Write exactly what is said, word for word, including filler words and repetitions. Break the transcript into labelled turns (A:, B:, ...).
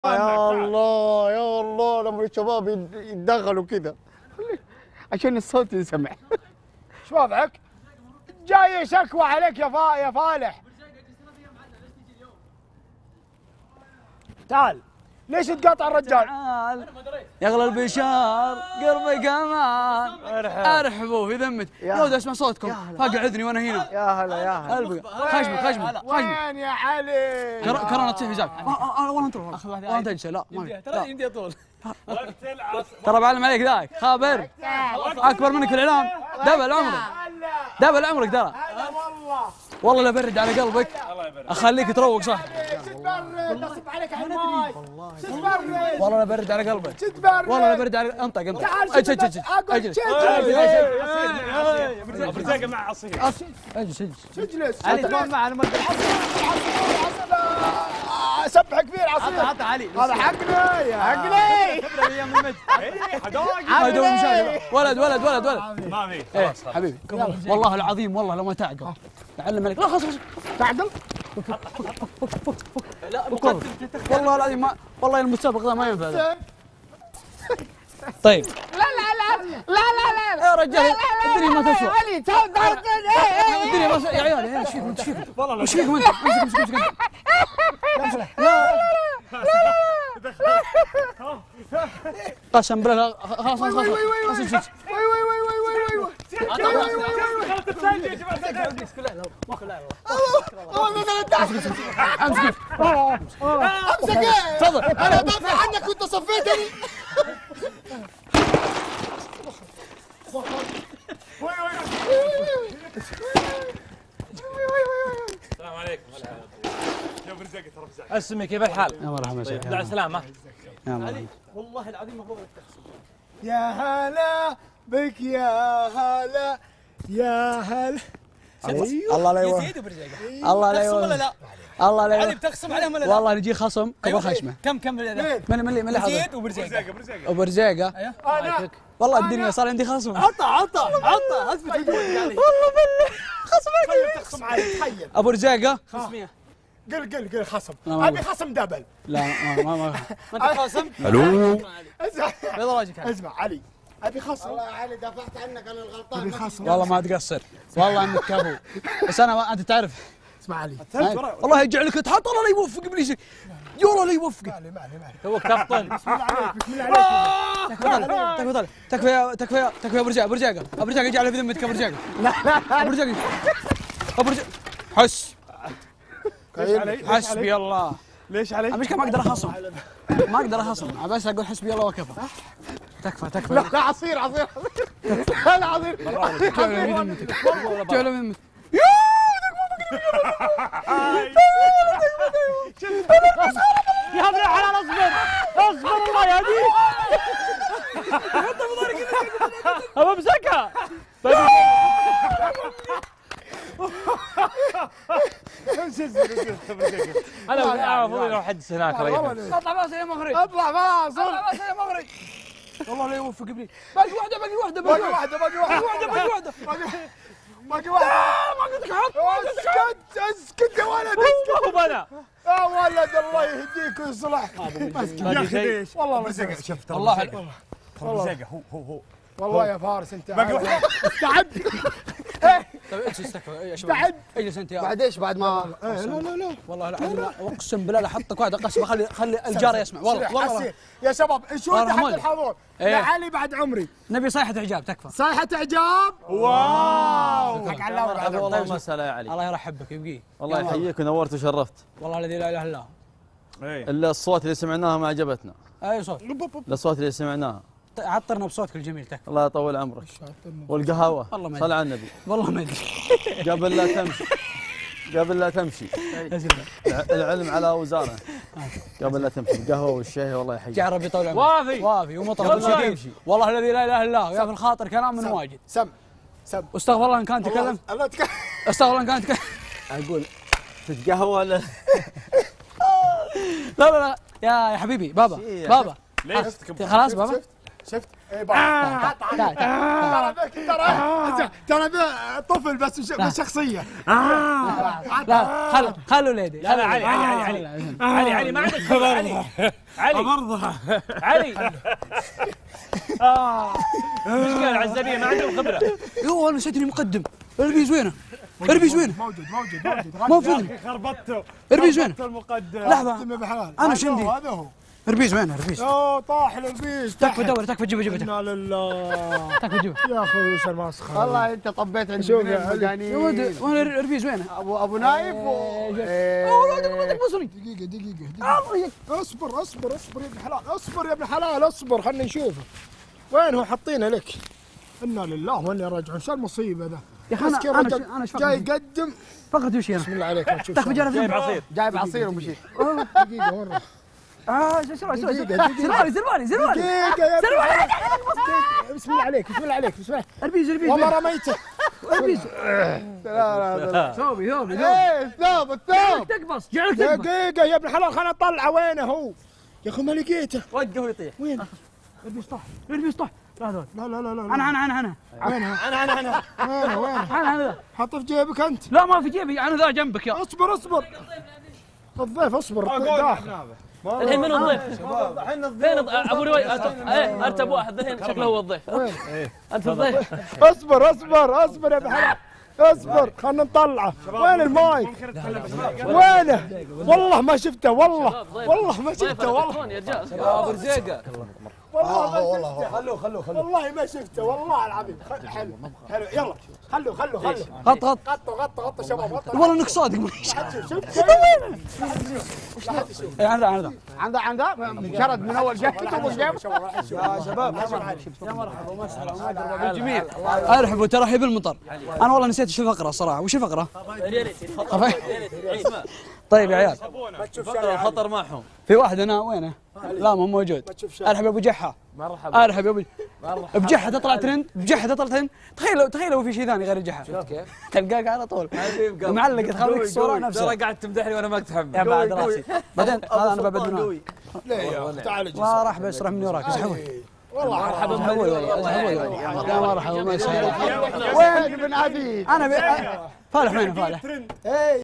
A: يا الله يا الله لما الشباب يتدخلوا كذا عشان الصوت ينسمع.
B: ايش وضعك؟ جاي شكوى عليك يا فا يا فالح. تعال ليش تقاطع الرجال؟
C: تعال يغلى البشار قربي كمان ارحبوا في ذمتي يا ود اسمع صوتكم فاقعدني وانا هنا.
A: يا هلا يا هلا
C: خشمي خشمي
B: وين يا علي؟
C: كورونا تصيح في زاك والله انت والله انت انسى لا
D: ترى يمدي طول
C: ترى بعلم عليك ذاك خابر اكبر منك في الاعلام دبل عمرك دبل عمرك ترى
B: والله
C: والله لا برد على قلبك اخليك تروق صح
B: تتبرد نصب عليك على الماي تتبرد
C: والله لا برد على قلبك
B: تتبرد
C: والله لا برد على انطق انطق
B: تعال
C: اجلس اجلس اجلس
D: برزاقه مع عصير
C: اجلس اجلس
B: اجلس
C: علي تكون معنا
B: سبح كبير عصير
D: حط علي
B: هذا حقنا يا حقني
C: هاي دور المشاهد ولد ولد ولد ولد
D: ما في
C: ايه حبيبي والله العظيم والله لو ما تعقل تعلم عليك لا خلاص خلاص
B: تعدل
C: لا والله العظيم ما والله المسابق ذا ما ينفع طيب
B: لا لا لا لا لا لا
C: يا رجال الدنيا ما تسوى
B: علي تفضل
C: الدنيا ما تسوى يا عيال ايش فيكم ايش فيكم والله ايش فيكم انت امسك امسك امسك لا قسم بالله خلاص خلاص خلاص خلاص
B: وي وي وي وي وي وي
C: امسك
B: امسك ايه؟
C: تفضل
B: انا بدافع عنك وانت صفيتني.
D: السلام عليكم يا برزاقه ترى برزاقه اسمي كيف الحال؟
C: يا مرحبا
D: طيب دع السلامه
C: يا مرحبا
D: والله العظيم ما بغيت تخسر
B: يا هلا بك يا هلا يا هلا.
C: الله لا يوفقك
D: يزيد برزاقه
C: الله لا
D: تخصم ولا
C: يوفقك
D: لا؟
C: الله لا
D: علي
C: يوفقك
D: بتخصم عليهم ولا لا؟
C: والله نجي خصم قبل خشمه
D: كم كم
C: من من اللي من اللي حاضر
D: زيد وبرزاقه برزاقه
C: وبرزاقه
B: انا
C: والله الدنيا صار عندي خصم
D: عطى عطى عطى اثبت وجودك علي
C: والله بالله خصمك
B: تخيل تخصم علي تخيل.
C: ابو رزاقه
D: خصميه
B: قل قل قل خصم
C: لا، ما
B: ابي
C: أقول.
B: خصم دبل.
C: لا ما ما ما
D: ما انت خاصم؟
C: الو
B: اسمع
D: بيض راجك
B: اسمع علي ابي خصم.
A: والله يا علي دافعت عنك انا الغلطان.
B: ابي خصم
C: والله ما تقصر والله انك كفو بس انا ما انت تعرف
B: اسمع علي
C: والله يجعلك تحط الله لا يوفق ابليس يا الله لا يوفقك
B: مالي مالي مالي.
D: تو كفطن
B: بسم الله عليك بسم الله عليك.
C: تكفى تكفى تكفى تكفى ابو رزاقه ابو رزاقه ابو رزاقه اجعله في ذمتك ابو رزاقه لا لا ابو رزاقه ابو رزاقه حس حسبي الله
B: ليش علي؟
C: مش ما اقدر اخصم ما اقدر اخصم بس اقول حسبي الله وكفى تكفى تكفى
B: لا عصير عصير عصير لا عصير
C: جعله في ذمتك جعله في ذمتك
D: يا ابن الحلال اصبر اصبر الله يهديك ابو مسكها انا اعرف لو حدث هناك
C: اطلع بس يا مغرب
B: اطلع فاصل.
C: اطلع بس يا مغرب والله لا يوفق ابليس باقي واحده باقي واحده باقي
B: باقي
C: واحده
B: واحده باقي واحده
C: باقي واحده
B: باقي واحده.
C: ما قلت لك حط
B: اسكت اسكت يا ولد
D: مو انا
B: يا ولد الله يهديك ويصلحك.
D: يا اخي ليش؟
B: والله
D: برزاقه شفت
C: والله
D: برزاقه هو هو هو
B: والله يا فارس انت
D: باقي واحده
B: استعد.
C: طيب اجلس استكفى يا شباب
B: استعد.
C: اجلس انت يا
A: بعد ايش بعد ما
B: لا لا لا
C: والله العظيم اقسم بالله لا احطك واحده قسمه خلي خلي الجار يسمع والله والله
B: حسي. يا شباب شو
C: والله
B: تحت
C: مولد.
B: الحضور
C: إيه.
B: يا علي بعد عمري
C: نبي صيحه اعجاب تكفى
B: صيحة اعجاب. واو
D: والله المساله يا علي
C: الله يرحب بك يبقيه
E: الله يحييك ونورت وشرفت.
C: والله الذي لا اله الا هو
E: الا الصوت اللي سمعناها ما عجبتنا.
C: اي صوت
E: الاصوات اللي سمعناها
C: عطرنا بصوتك الجميل تكفى
E: الله يطول عمرك. والقهوه
C: والله ما
E: صل على النبي
C: والله ما ادري
E: قبل لا تمشي قبل لا تمشي العلم على وزاره قبل لا تمشي القهوه والشاي والله يحييك.
C: جعل ربي يطول عمرك
D: وافي
C: وافي ومطر
D: والله.
C: تمشي والله الذي لا اله الا هو يا في الخاطر كلام من واجد
B: سم سم
C: واستغفر الله ان كان تكلم
B: الله تكلم.
C: استغفر الله ان كان تكلم
E: اقول تتقهوى ولا
C: لا لا لا يا يا حبيبي بابا
E: شي يا
C: بابا
D: ليش؟
C: خلاص بابا
B: شفت؟ اي بقى ترى ترى ترى ذا طفل بس بس شخصيه.
C: لا خل خلوا ليدي.
D: لا لا علي علي علي علي علي علي ما عندك خبره علي علي برضها علي. اه مشكله العزابيه ما عندهم خبره.
C: يوه انا نسيت اني مقدم. اربيز وينه؟ اربيز وينه؟
B: موجود موجود موجود.
C: ما في
B: خربطته.
C: اربيز وينه؟
B: المقدم.
C: لحظه انا شندي.
B: هذا هو.
C: اربيز وينه؟ اربيز.
B: اوه طاح الاربيز.
C: تكفى دور تكفى جيبه جيبه.
B: انا لله.
C: تكفى جيبه.
B: يا اخوي وش المسخره.
A: والله انت طبيت عند
B: شوف
A: من
B: يا علي.
A: المجانين.
C: يا ولد وين اربيز وينه؟
A: ابو ابو نايف و
C: ولدك تقبصني.
B: دقيقه دقيقه دقيقه. اصبر اصبر اصبر يا ابن الحلال اصبر يا ابن الحلال اصبر خلنا نشوفه. وين هو حاطينه لك؟ انا لله وانا راجعون شو المصيبه ذا؟
C: يا اخي انا انا انا ايش
B: جاي يقدم.
C: فقط وش هنا؟
B: بسم الله عليك ما تشوف.
C: تكفى جرى
D: جايب عصير
A: جايب عصير ومشيت.
B: دقيقه وين راح؟
C: اه شو شو شو
B: دقيقة، دقيقة.
C: زرباني زرباني زرباني
B: دقيقه يا ابن بسم الله عليك بسم الله عليك بسم الله.
C: اربيز اربيز
B: والله رميته.
C: اربيز.
A: لا لا لا.
C: ثوبي ثوبي ثوبي.
A: ايه الثوب الثوب.
C: تقبص جعلك تقبص.
B: دقيقه يا ابن الحلال خلنا نطلعه وينه هو؟ يا اخي ما لقيته.
C: وقفه يطيح.
B: وين؟
C: اربيز طاح اربيز طاح. لا لا
B: لا لا لا لا.
C: انا انا انا انا
B: وينها؟
D: انا انا انا
B: وينه وينه؟
C: انا انا
B: حطه في جيبك انت.
C: لا ما في جيبي انا ذا جنبك يا
B: اصبر اصبر. الضيف اصبر داخل.
D: الحين من الضيف؟ فين ابو روي؟ ايه ارتب واحد الحين شكله هو الضيف. انت الضيف.
B: اصبر اصبر اصبر يا ابن الحلال اصبر خلنا نطلعه. وين الماي؟ وينه؟ والله ما شفته والله والله ما شفته والله
D: يا رجال
E: يا ابو رزيقه.
B: والله ما شفته. خلوه خلوه خلوه والله ما شفته والله العظيم. حلو حلو يلا خلوه خلوه خلوه.
C: غط غط
B: غطوا غطوا غطوا شباب غطوا.
C: والله انك صادق.
B: شفت
C: اي انا ذا انا ذا
A: عنده عنده مجرد من اول جاكيت ومن جيبه.
B: يا شباب
C: يا مرحبا ومسهلا بالجميع. ارحبوا ترحيب المطر. انا والله نسيت ايش الفقره الصراحه. وش الفقره؟ طيب يا عيال
D: فقره الخطر معهم.
C: في واحد هنا وينه؟ لا مو موجود. ارحب يا ابو جحا.
D: مرحبا
C: ارحب يا ابو بجحه تطلع ترند. بجحه تطلع ترند. تخيلوا تخيلوا في شيء ثاني غير الجحا. شفت كيف؟ تلقاك على طول معلق تخليك الصوره نفسها.
D: ترى قاعد تمدحني وانا ما اتحمل.
C: يا بعد راسي بعدين هذا انا ببدل
B: ليه يا تعال اجلس.
C: ما راح بس راح من وراك اسحبون.
B: والله
C: مرحبا اسحبون يا مرحبا ما يسهل.
A: وين ابن عبيد؟
C: انا فالح وينه فالح؟